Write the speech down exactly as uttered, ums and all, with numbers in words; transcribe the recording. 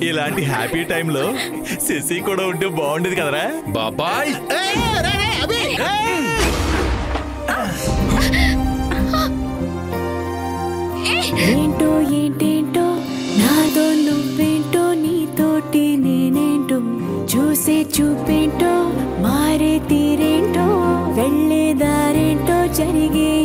ఇలాంటి హ్యాపీ టైంలో శశి కూడా ఉంటే బాగుండేది కదరా బాబాయ్. ఏంటో ఏంటేంటో నాతో నువ్వేంటో నీతోటి నేనేంటో చూసే చూపేంటో మారే తీరేంటో వెళ్ళే దారేంటో జరిగే